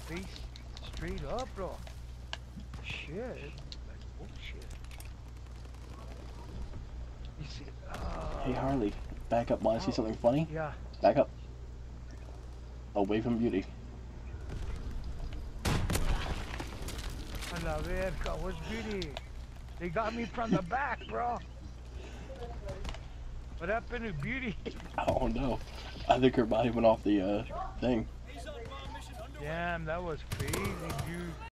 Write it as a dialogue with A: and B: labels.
A: face straight up, bro. Shit. Like, oh shit. You see,
B: Hey Harley, back up. Want to see something funny?
A: yeah.
B: Back up. Away from Beauty.
A: A la verga, what's Beauty? They got me from the back, bro. What happened to Beauty?
B: Oh no. I think her body went off the thing.
A: Damn, that was crazy, dude.